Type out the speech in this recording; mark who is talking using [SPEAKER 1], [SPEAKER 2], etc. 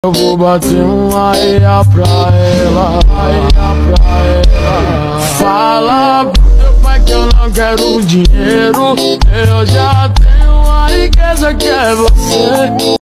[SPEAKER 1] Eu vou bater uma areia pra ela, Fala pro meu pai que eu não quero dinheiro, eu já tenho a riqueza que é você.